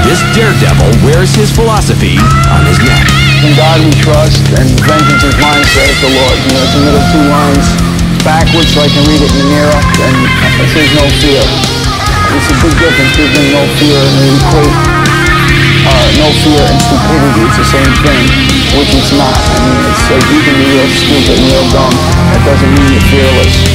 this daredevil wears his philosophy on his neck. In God we trust, and vengeance is mine, saith the Lord. You know, it's the middle two lines backwards so I can read it in the mirror, and it says no fear. It's a big difference between no fear and we equate no fear and stupidity. It's the same thing, which it's not. I mean, it's like you can be real stupid and real dumb. That doesn't mean you're fearless.